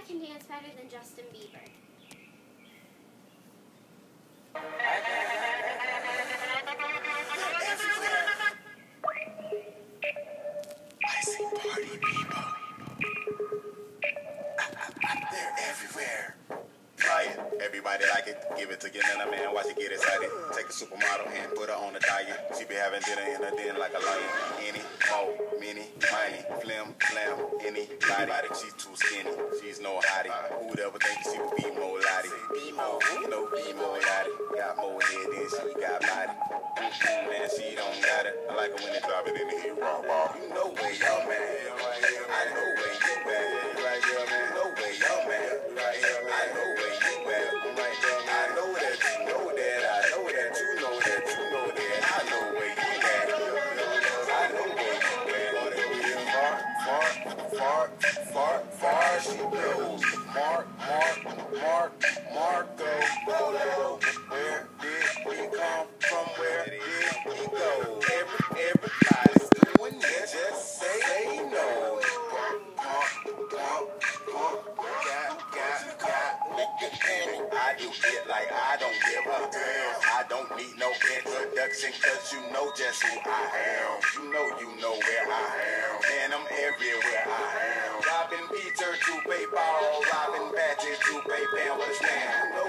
can dance better than Justin Bieber. I see party people. They're everywhere. Try it. Everybody like it. Give it to your nana man. Watch it get excited. Take a supermodel and put her on a diet. She be having dinner in her den like a lion. Any, mo, mini, miny, flim, flam, anybody. She's too skinny. She's no hottie. Who'd ever think she would be more lottie? Be more, you know, be more lottie. Got more head than she got body. Man, she don't got it. I like it when they drop it in the heat. Raw, raw. You know where y'all man. Right here, man. I know where you at. Right here, man. Know where y'all man. Right here, man. I know where you at. I'm right there, man. I know that you know that. I know that you know that you know that. I know where you at. I know where you at. Far she goes. Marco, Polo. Where did he come from? Where did he go? Everybody's doing that. Just say no. I do it like I don't give a damn. I don't need no introduction, cause you know just who I am. You know where I am. And I'm everywhere I am. Robbing Peter to pay ball, robbing badges to pay band. Understand? You know